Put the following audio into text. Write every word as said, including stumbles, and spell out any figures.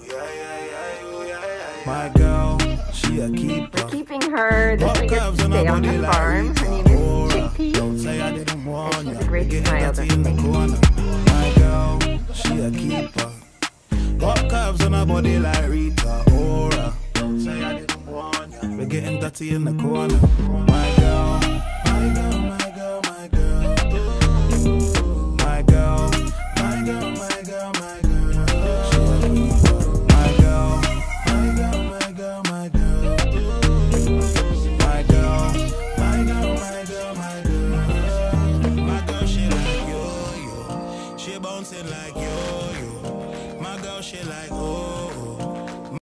My girl, she a keeper. We're keeping her. This one gets to stay on the farm. Her name is Chickpea. Don't say I didn't warn And she you. has a great Getting smile, dirty doesn't in the she? corner. My girl, she a keeper. Got curves on her body like Rita Ora. Don't say I didn't warn you. We're getting dirty in the corner. My